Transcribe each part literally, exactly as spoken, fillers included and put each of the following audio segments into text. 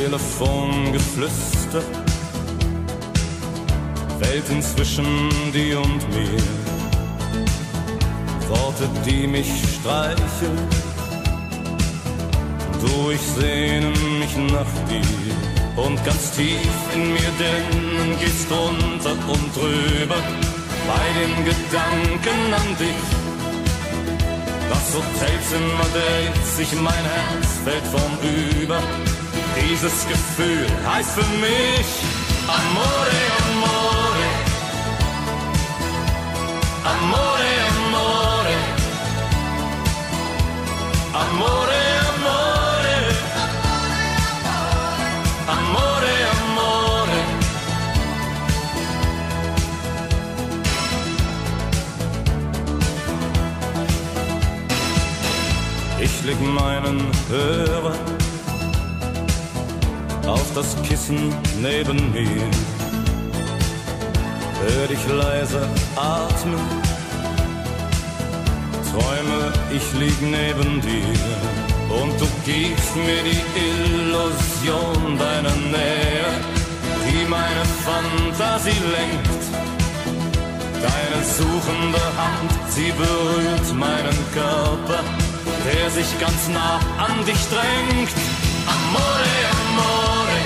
Telefongeflüster, Welten zwischen dir und mir, Worte, die mich streicheln, du, ich sehne mich nach dir. Und ganz tief in mir drinnen geht's drunter und drüber, bei den Gedanken an dich. Das Hotelzimmer dreht sich, mein Herz fällt vornüber. Dieses Gefühl heißt für mich Amore, Amore, Amore, Amore, Amore, Amore, Amore, Amore. Ich leg meinen Hörer auf das Kissen neben mir, hör dich leise atmen, träume, ich lieg neben dir und du gibst mir die Illusion deiner Nähe, die meine Fantasie lenkt. Deine suchende Hand, sie berührt meinen Körper, der sich ganz nah an dich drängt. Amore, Amore,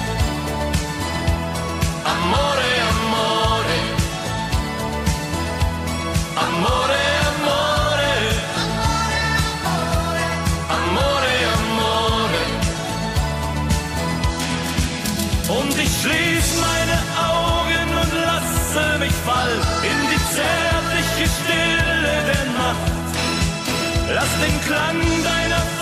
Amore, Amore, Amore, Amore, Amore, Amore. Und ich schließ meine Augen und lasse mich fallen in die zärtliche Stille der Nacht. Lass den Klang deiner